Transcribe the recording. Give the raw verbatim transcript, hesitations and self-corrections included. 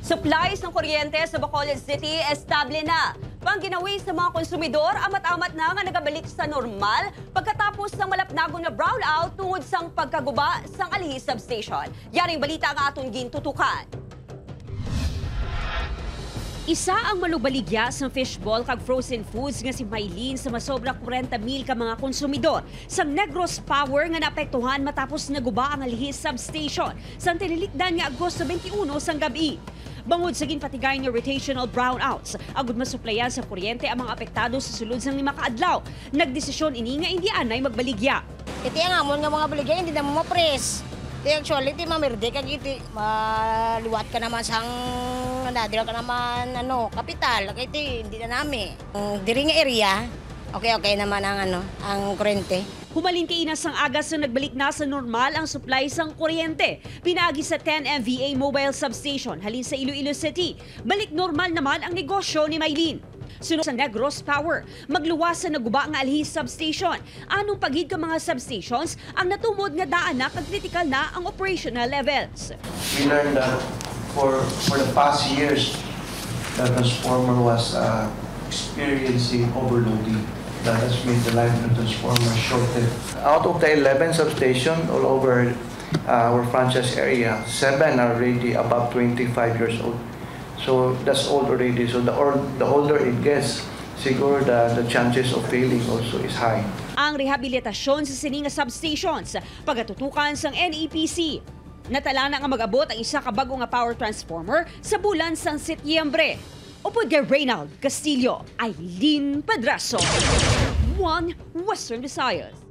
Supplies ng kuryente sa Bacolod City estable na. Pangginawi sa mga konsumidor, amat-amat na nga nagabalik sa normal pagkatapos ng malapnagong na brownout tungod sang pagkaguba sang alijis substation. Yaring balita nga atong gintutukan. Isa ang malubaligya sa fishball kag frozen foods nga si Maylene sa masobra forty mil ka mga konsumidor sa Negros POWER nga naapektuhan matapos naguba ang alijis substation sa tinilikdan nga Agosto twenty-one sang gabi. Bangod sa ginpatigay nga rotational brownouts, agud masuplayan sa kuryente ang mga apektado sa sulod sang lima ka adlaw. Nagdesisyon ini nga hindi anay magbaligya. Iti ang amon nga mga baligya hindi na mo mapres. Di actually ti mamirde kag iti maliwat ka naman sang nadira ka naman ano kapital kay iti hindi na nami. Diri nga area okay okay naman ang ano ang kuryente. Humalin kay inas sang agas na nagbalik na sa normal ang supply sang kuryente. Pinagi sa ten M V A mobile substation halin sa Iloilo City. Balik normal naman ang negosyo ni Maylene. Sunod sa Negros POWER, magluwas sa naguba nga alijis substation. Anong paghid ka mga substations ang natumod nga daan na kag kritikal na ang operational levels. We learned that for for the past years, the transformer was uh, experiencing overloading. That has made the life of the transformer shorted. Out of the eleven substations all over uh, our franchise area, seven are already above twenty-five years old. So that's old already. So the, or, the older it gets, siguro the, the chances of failing also is high. Ang rehabilitasyon sa sininga substations, pagatutukan sang N E P C. Natala na nga mag-abot ang isa ka bago nga power transformer sa bulan sang Setyembre. Upod kay Reynald Castillo, Aileen Padraso, One Western Visayas.